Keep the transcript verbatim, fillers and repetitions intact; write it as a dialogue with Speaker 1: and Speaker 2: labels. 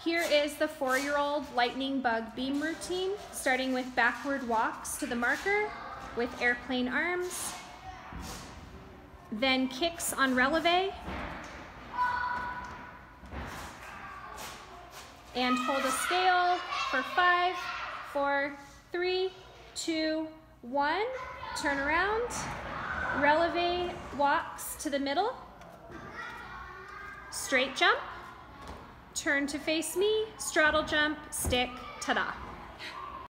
Speaker 1: here is the four-year-old lightning bug beam routine, starting with backward walks to the marker with airplane arms, then kicks on releve, and hold a scale for five, four, three, two, one. Turn around, releve walks to the middle, straight jump, turn to face me, straddle jump, stick, ta-da.